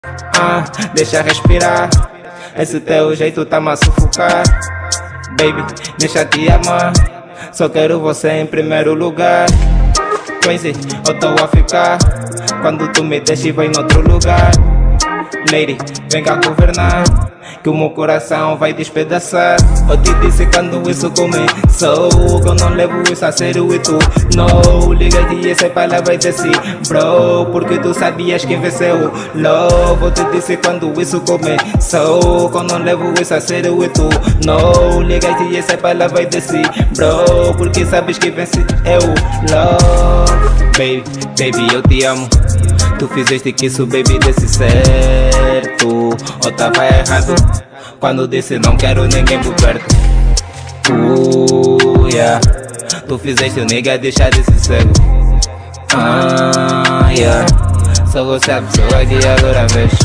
Deixa respirar. Esse teu jeito tá-me a sufocar. Baby, deixa te amar. Só quero você em primeiro lugar. Crazy, eu tô a ficar. Quando tu me deixas e vai em outro lugar. Lady, vem cá governar, que o meu coração vai despedaçar. Eu te disse quando isso começou, que eu não levo isso a sério e tu não. Liga-te e essa palavra vai descer, bro, porque tu sabias quem venceu. Love, eu te disse quando isso começou, que eu não levo isso a sério e tu não. Liga-te e essa palavra vai descer, bro, porque sabes que vence eu. Love, baby, eu te amo. Tu fizeste que isso, baby, desse certo. Ou tava errado quando disse não quero ninguém por perto. Yeah. Tu fizeste o nega deixar desse cego. Yeah. Só você a pessoa que adora vez.